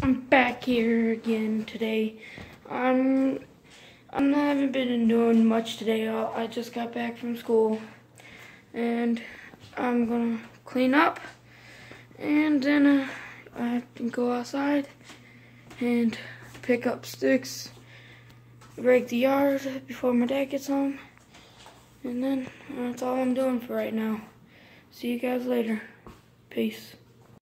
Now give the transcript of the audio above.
I'm back here again today. I haven't been doing much today. I just got back from school, and I'm gonna clean up, and then I can go outside and pick up sticks, rake the yard before my dad gets home, and then that's all I'm doing for right now. See you guys later. Peace.